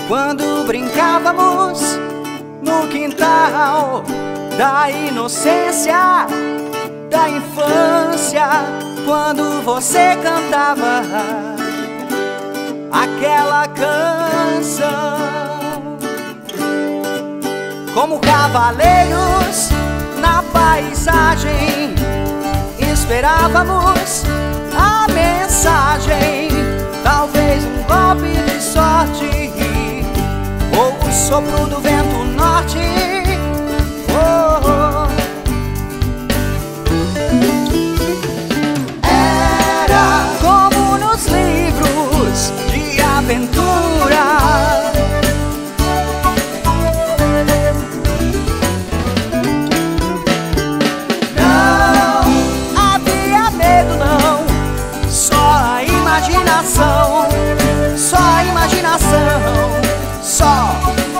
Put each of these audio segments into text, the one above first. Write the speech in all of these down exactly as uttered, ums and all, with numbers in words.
Quando brincávamos no quintal da inocência, da infância, quando você cantava aquela canção. Como cavaleiros na paisagem, esperávamos a mensagem, talvez um golpe de sorte ou o sopro do vento norte. Oh, oh. Era como nos livros de aventura. Só a imaginação, só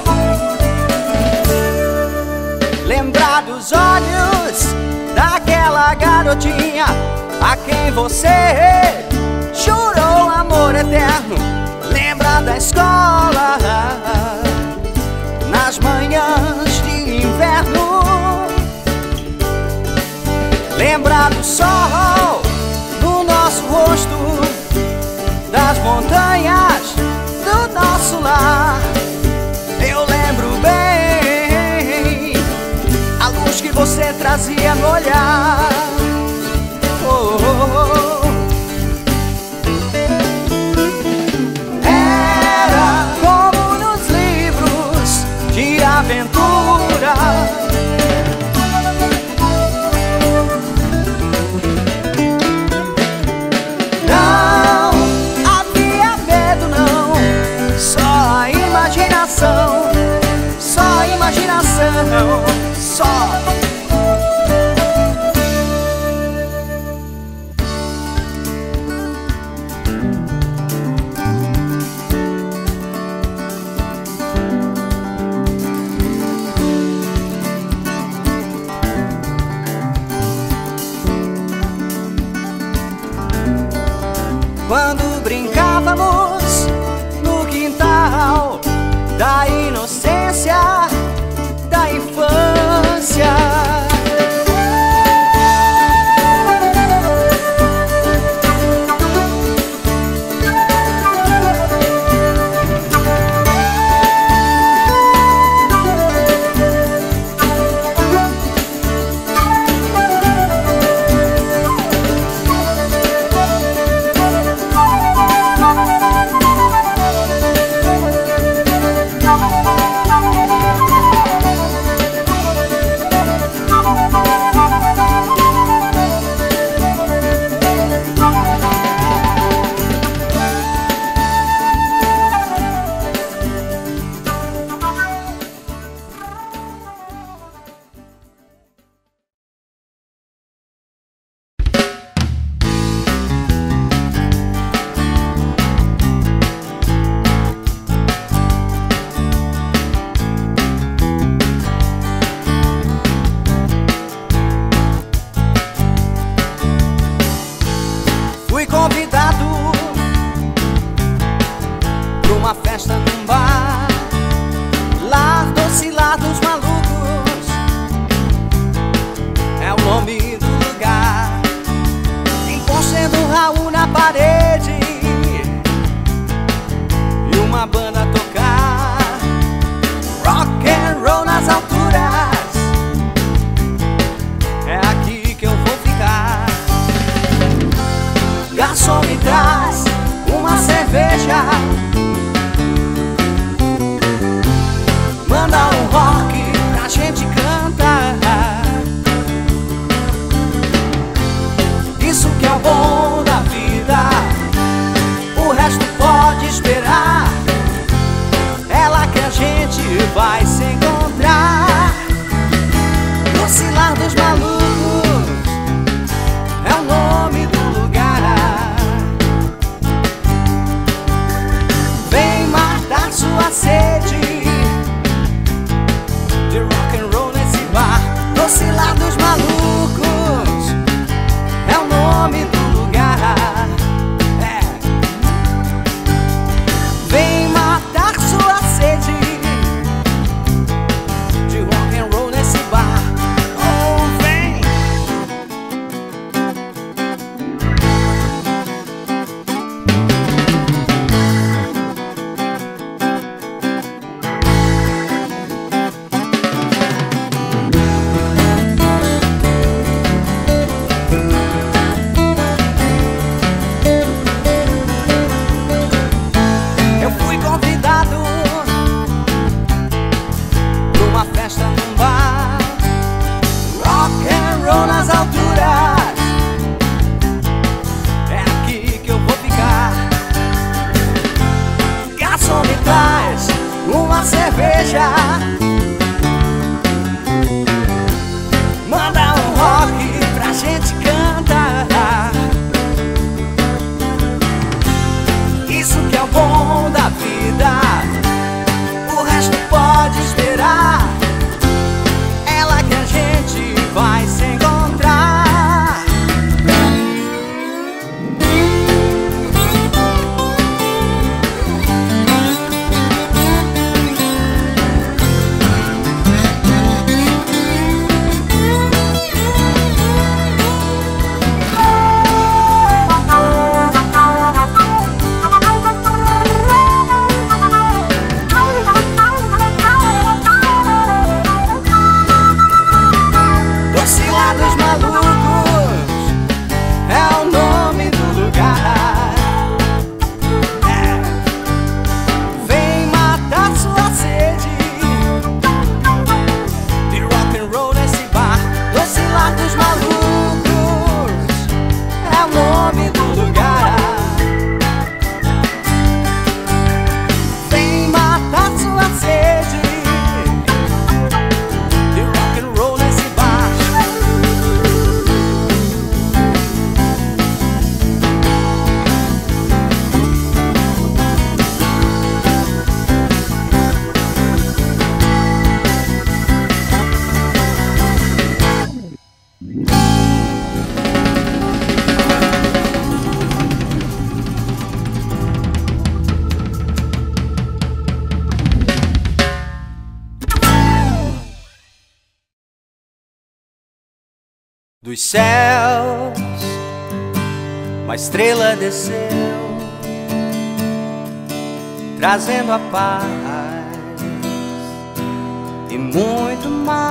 lembrar dos olhos daquela garotinha a quem você jurou amor eterno. Lembrar da escola nas manhãs de inverno. Lembrar do sol no nosso rosto, das montanhas do nosso lar. Eu lembro bem a luz que você trazia no olhar. Oh, oh, oh. Era como nos livros de aventura. Só imaginação, só. Quando brincávamos no quintal da inocência, da infância. Fui convidado pra uma festa num bar, Lar Doce, Lar dos Malucos é o nome do lugar. Tem pôster do Raul na parede e uma banda a tocar rock and roll nas alturas. É aqui que eu vou ficar. Garçom, me traz uma cerveja, manda um rock pra gente cantar. Isso que é o bom da vida, o resto pode esperar. É lá que a gente vai se encontrar. Doce Lar dos Malucos é o nome do sua sede de rock and roll nesse bar. Doce Lar dos Malucos é o nome do lugar. É. Vem matar sua sede uma cerveja. Manda um rock pra gente cantar. Isso que é o bom da vida, o resto pode esperar. Ela que a gente vai se encontrar. Dos malucos é o nome do lugar. É. Vem matar sua sede de rock and roll nesse bar. Doce Lar dos Malucos é o nome do lugar. Vem matar sua sede de rock and roll nesse bar. Dos céus, uma estrela desceu, trazendo a paz e muito mais.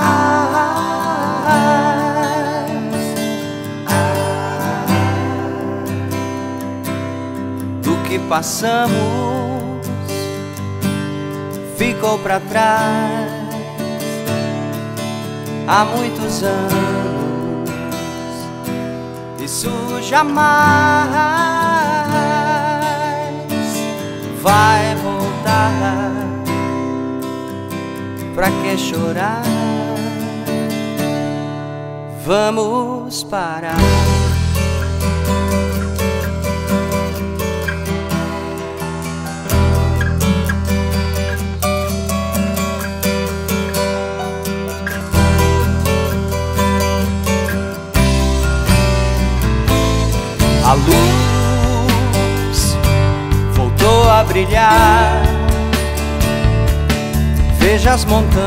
Do que passamos ficou pra trás há muitos anos. Isso jamais vai voltar. Pra que chorar? Vamos parar. A luz voltou a brilhar. Veja as montanhas,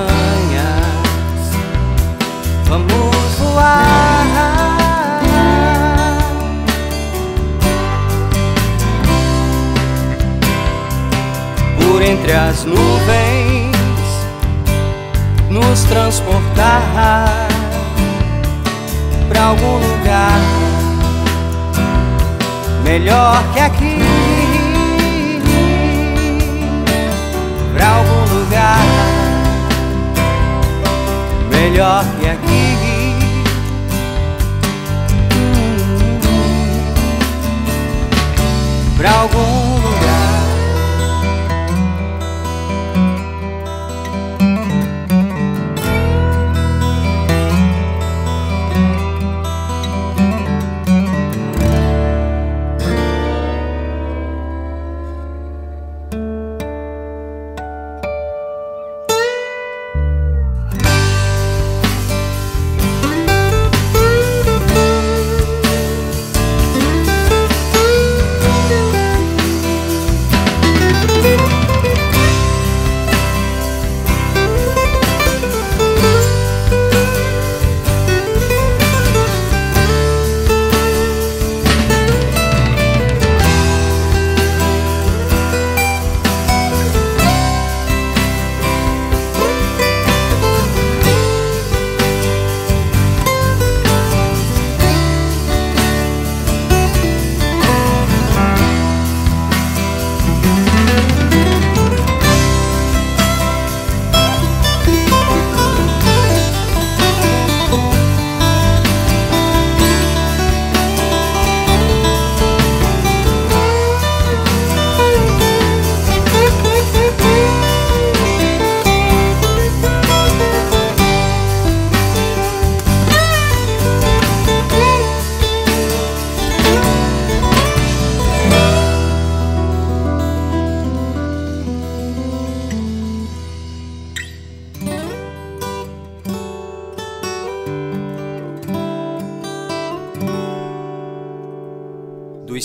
vamos voar. Por entre as nuvens, nos transportar pra algum lugar melhor que aqui, pra algum lugar melhor que aqui, pra algum lugar.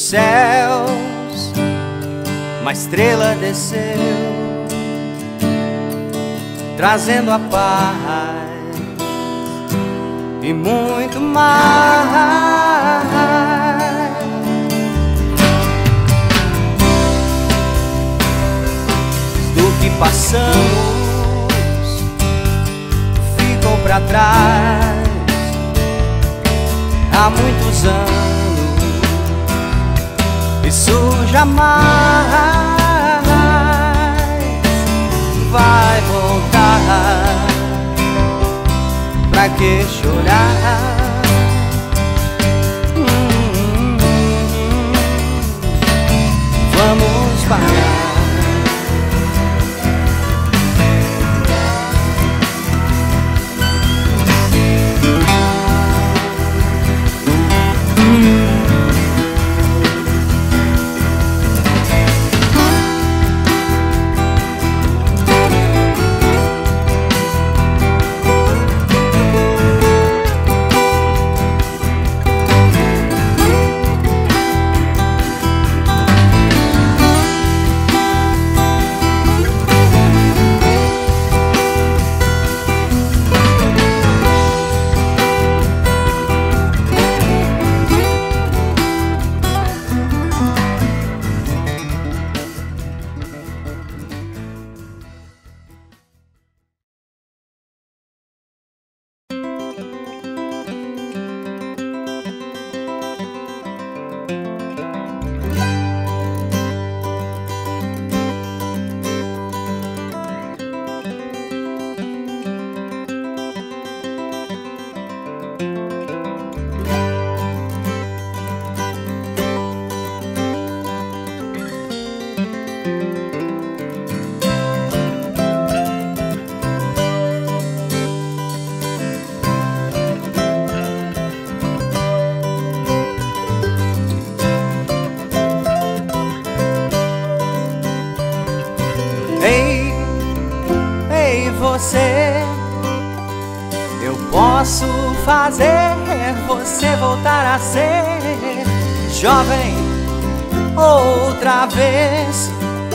céus uma estrela desceu, trazendo a paz e muito mais do que passamos, ficou pra trás há muitos anos. Isso jamais vai voltar. Pra que chorar? Hum, vamos parar. Ei, ei você, eu posso fazer você voltar a ser jovem outra vez.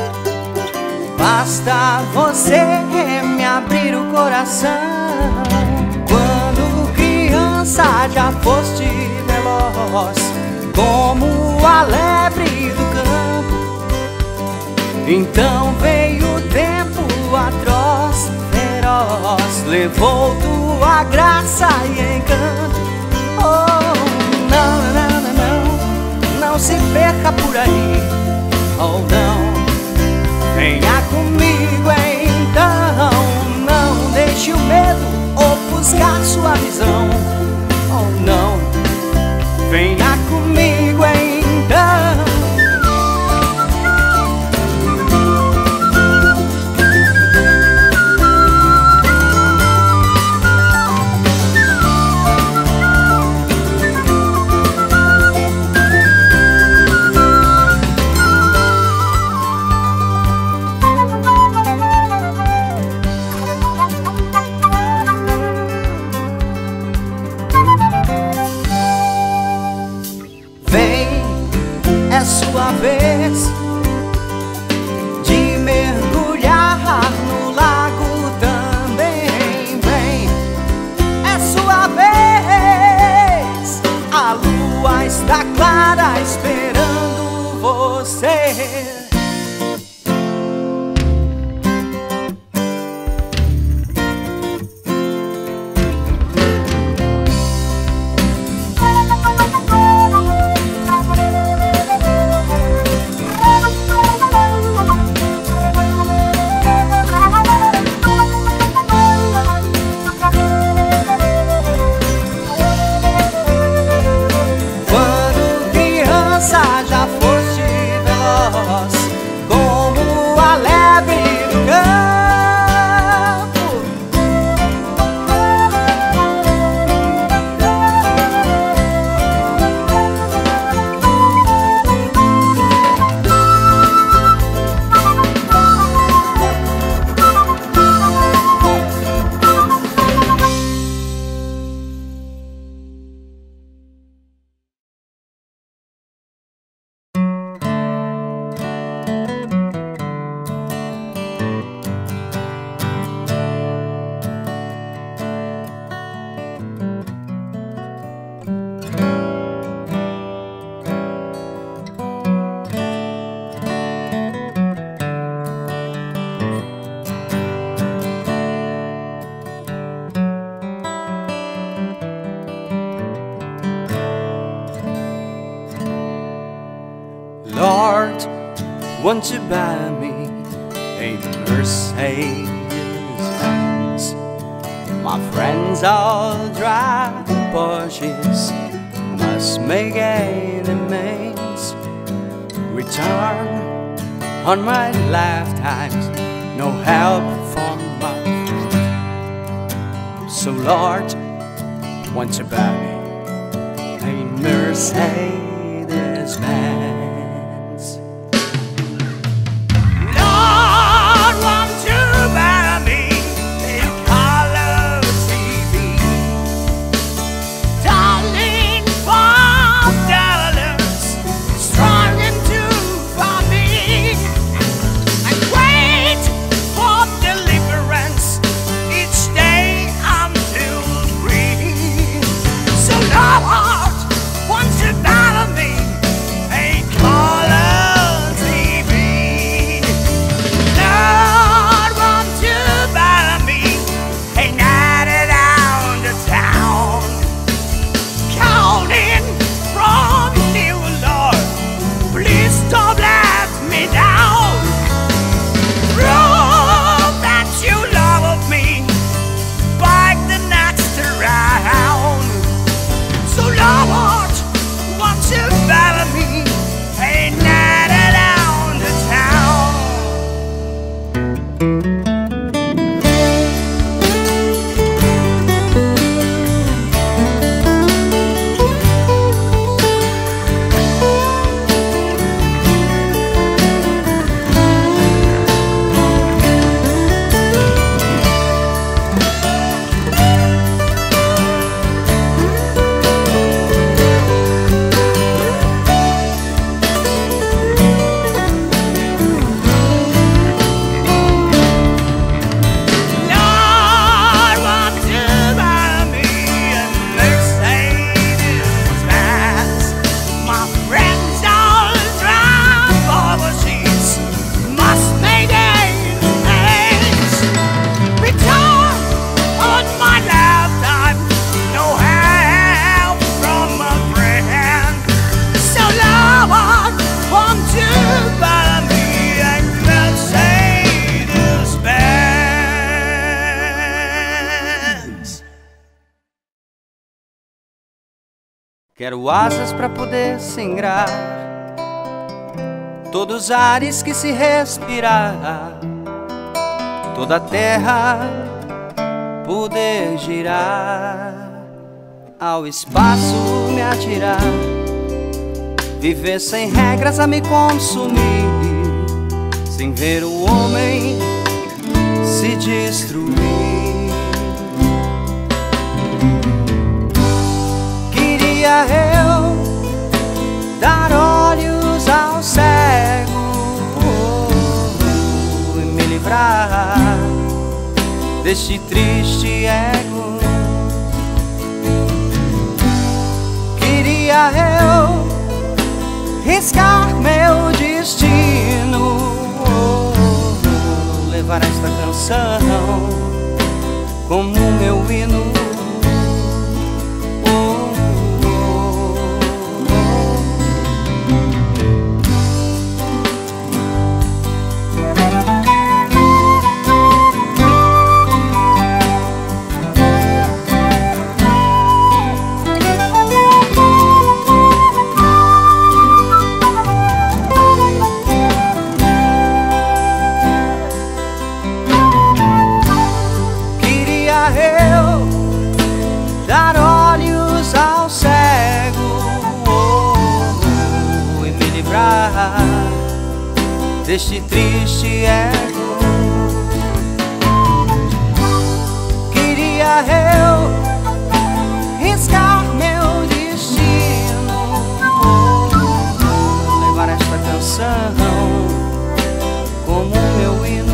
Basta você me abrir o coração. Quando criança já foste veloz como a lebre do campo. Então veio o tempo atroz, feroz, levou tua graça e encanto. Oh, não, não, não, não, não se perca por aí. Oh, não, venha comigo então. Não deixe o medo ofuscar sua visão. Oh, não, venha comigo então. want to buy me a Mercedes Benz. My friends all drive Porsches, must make any means. Return on my lifetimes, no help from my friends. So Lord, want to buy me a Mercedes Benz. Lord, want to buy me a color T V. Darling, five dollars, strong and too for me. And wait for deliverance each day until free. So Lord, want to buy me a color T V. Lord, want to buy me a night down the town. Counting from you, Lord, please don't let me down. Prove that you love me by the next round. So Lord, want to buy me a night down the town. Lord, want to buy me a Mercedes Benz. My friends all drive overseas, must make ends. Return on my lifetime, no help from a friend. So Lord, want to buy me a Mercedes Benz. Quero asas pra poder singrar todos os ares que se respirar, toda a terra poder girar, ao espaço me atirar, viver sem regras a me consumir, sem ver o homem se destruir. Queria eu dar olhos ao cego e me livrar deste triste ego. Queria eu riscar meu destino, levar esta canção como meu hino. Eu dar olhos ao cego oh, e me livrar deste triste ego. Queria eu riscar meu destino, oh, levar esta canção como meu hino.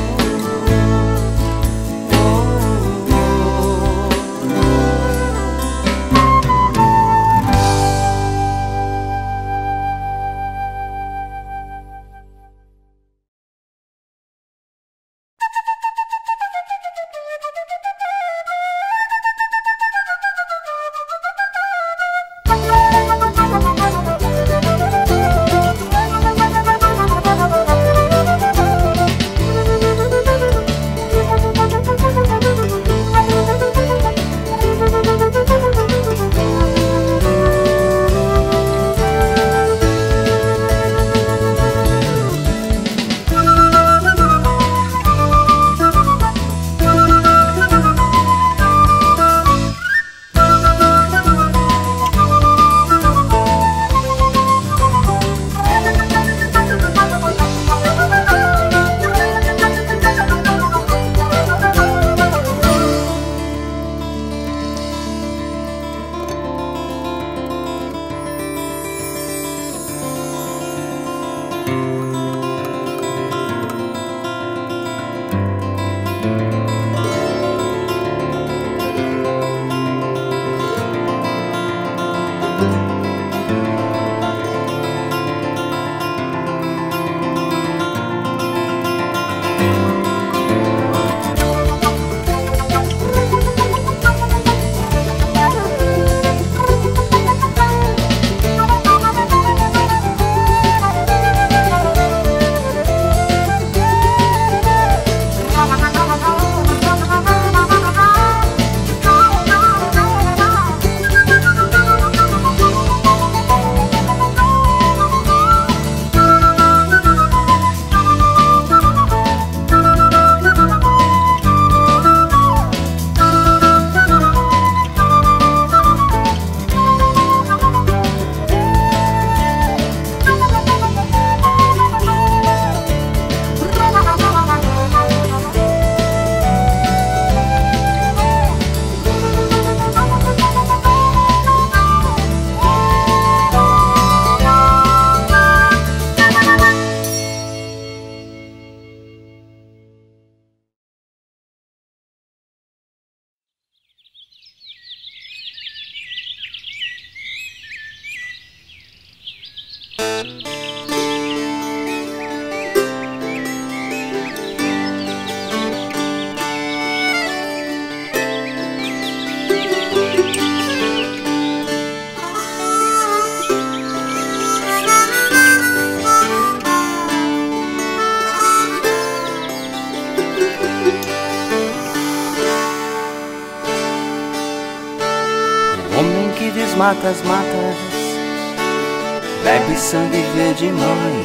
desmata as matas, bebe sangue verde mãe,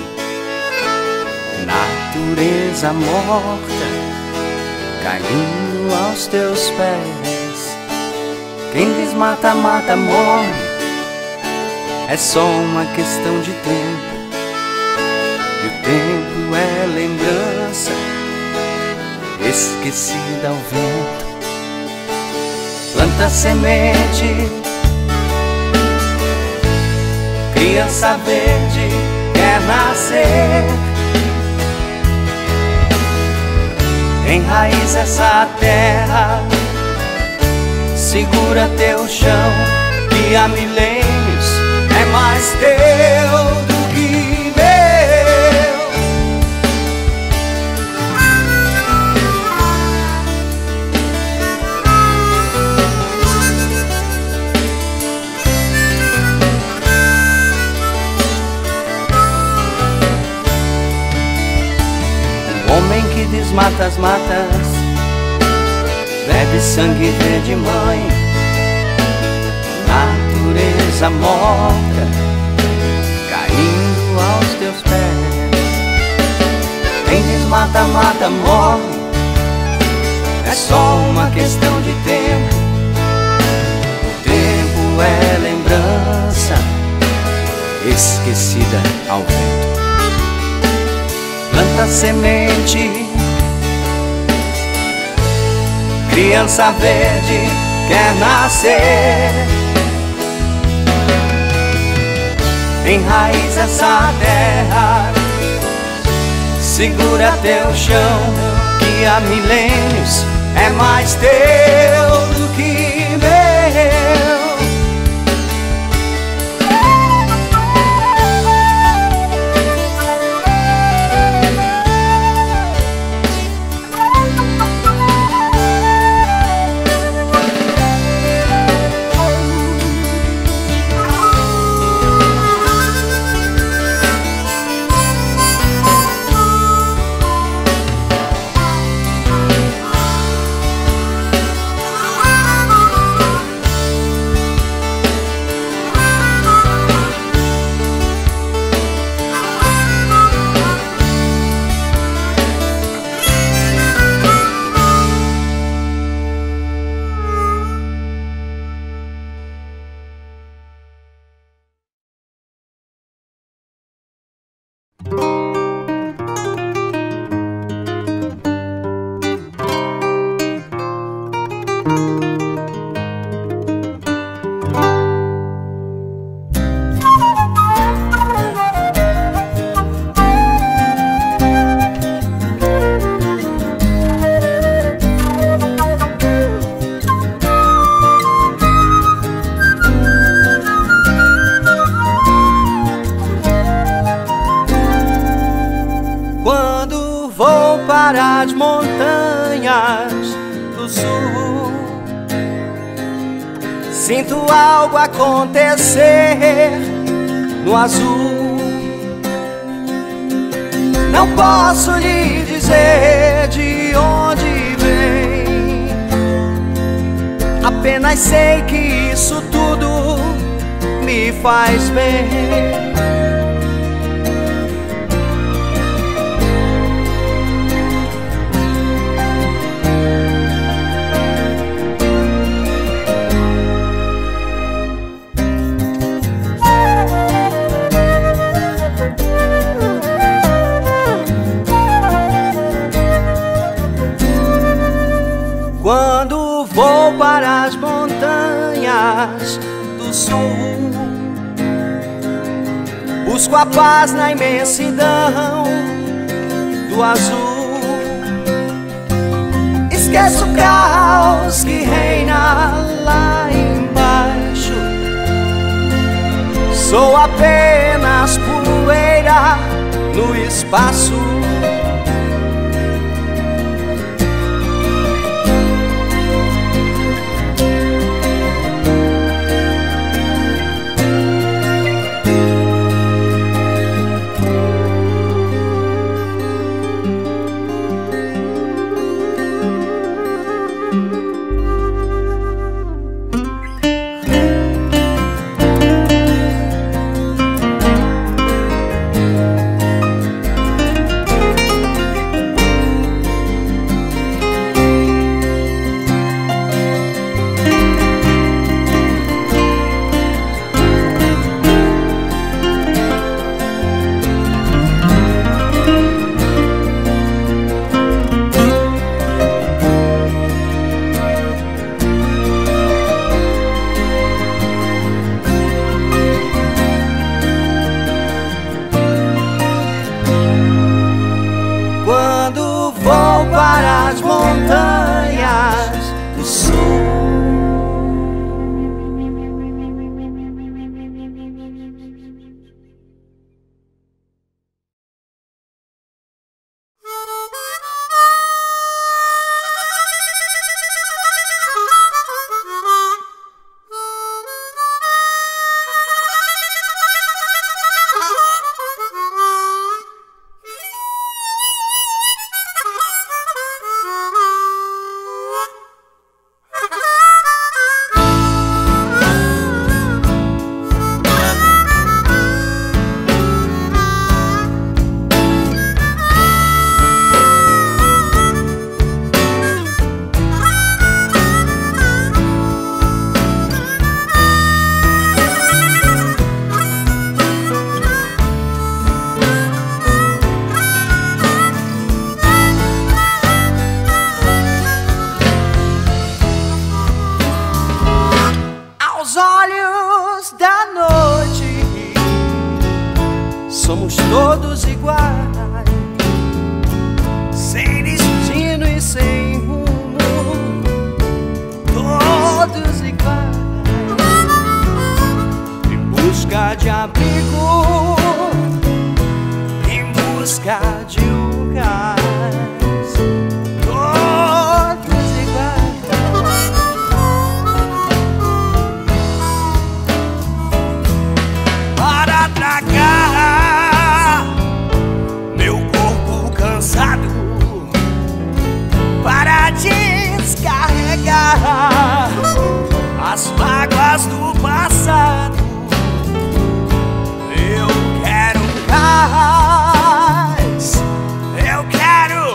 natureza morta caindo aos teus pés. Quem desmata, mata, morre, é só uma questão de tempo, e o tempo é lembrança esquecida ao vento. Planta semente, criança verde quer nascer, enraiza essa terra, segura teu chão, que há milênios é mais teu do que meu. O homem que desmata as matas, bebe sangue verde mãe, natureza morta caindo aos teus pés. Quem desmata, mata, morre, é só uma questão de tempo, o tempo é lembrança esquecida ao vento. Planta semente, criança verde quer nascer, enraiza essa terra, segura teu chão, que há milênios é mais teu do que meu. Para as montanhas do sul, sinto algo acontecer no azul. Não posso lhe dizer de onde vem, apenas sei que isso tudo me faz bem. Quando vou para as montanhas do sul, busco a paz na imensidão do azul. Esqueço o caos que reina lá embaixo, sou apenas poeira no espaço. todos iguais, sem destino e sem rumo, todos iguais, em busca de abrigo, em busca de um cais, todos iguais. para tragar meu corpo cansado, para descarregar as mágoas do passado. Eu quero Cais, Eu quero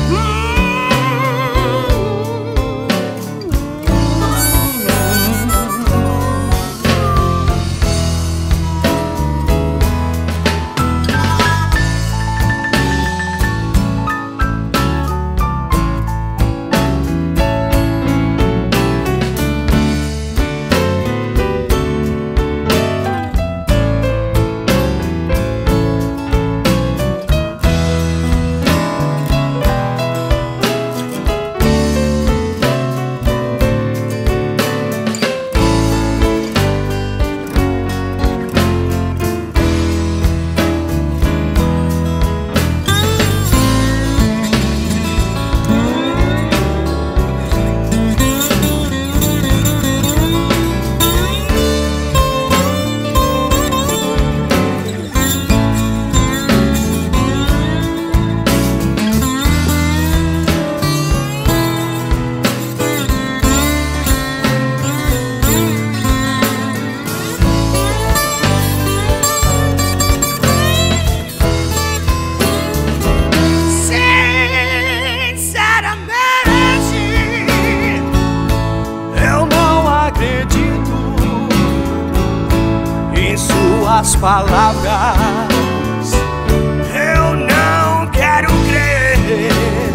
as palavras, eu não quero crer.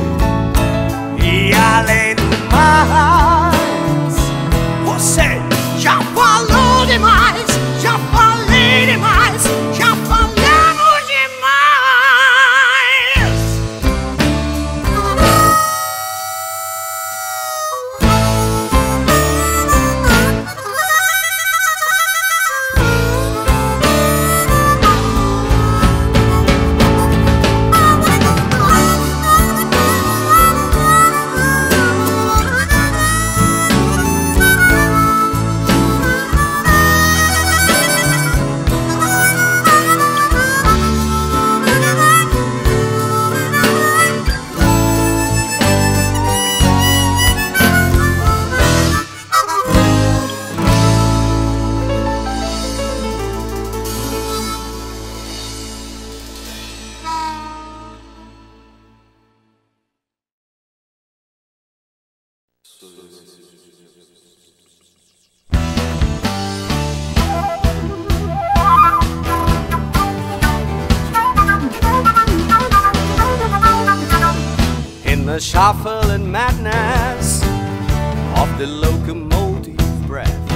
E além do mas você já falou demais, já falei demais, já falamos demais. in the shuffle and madness of the locomotive breath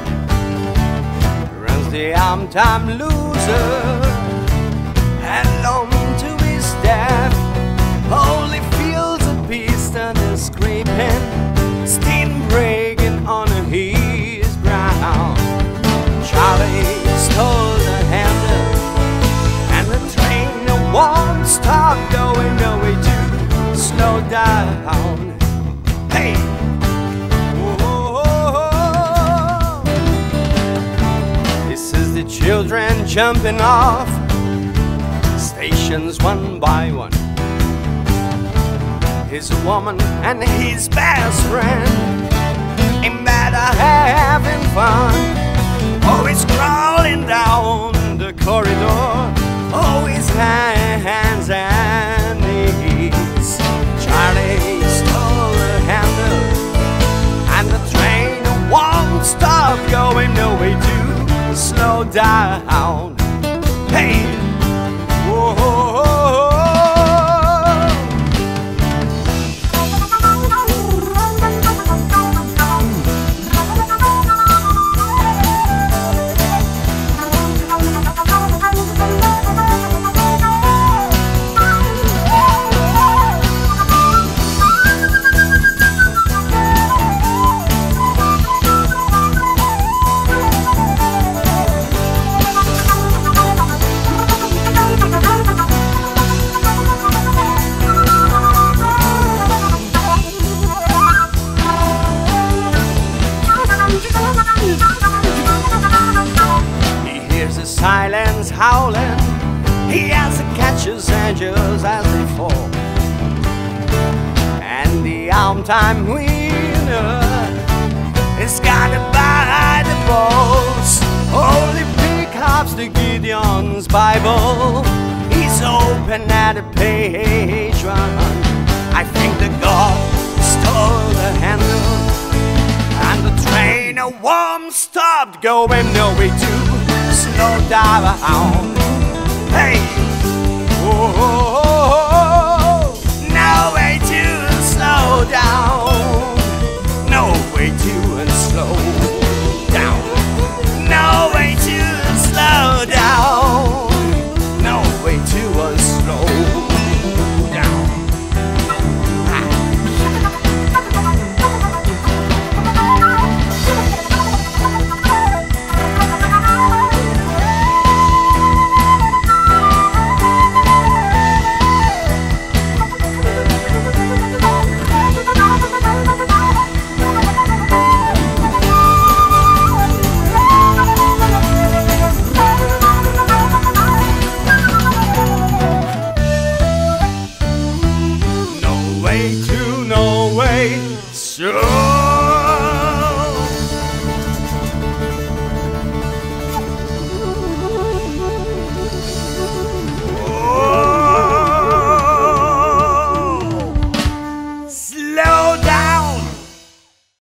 runs the arm-time loser headlong to his death. Holy fields of piston and scraping, steam breaking on his ground. Charlie stole the handle and the train won't stop going nowhere to slow down. Hey! Whoa. This is the children jumping off stations one by one. His woman and his best friend in bed are having fun. Always crawling down the corridor, always hands and knees. Charlie stole the handle and the train won't stop going nowhere to slow down. Hey! Whoa. howling. He has to catch his angels as they fall. And the arm-time winner is gotta buy the balls. Holy pickups to Gideon's Bible. He's open at a page one. I think the God stole the handle, and the train won't stop going. No way to slow down. Hey, oh, oh, oh, oh. No way to slow down. No way to slow down. No way to slow down. No way to slow down. No way to, no way, so